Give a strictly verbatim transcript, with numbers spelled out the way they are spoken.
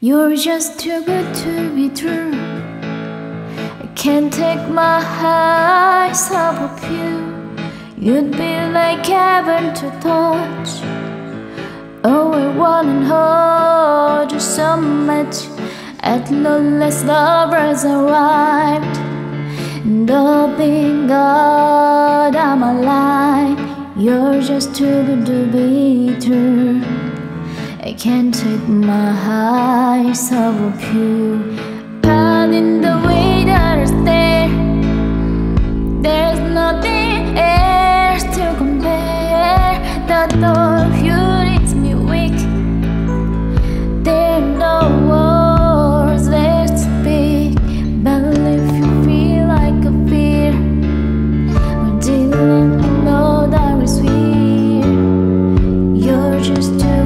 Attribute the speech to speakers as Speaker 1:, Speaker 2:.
Speaker 1: You're just too good to be true. I can't take my eyes off of you. You'd be like heaven to touch. Oh, I wanna hold you so much. At last lovers arrived, and oh, thank God I'm alive. You're just too good to be true. I can't take my eyes off of you. And in the way that I stare, there's nothing else to compare. The thought of you makes me weak. There are no words left to speak. But if you feel like a fear, well, didn't you know that was weird? You're just too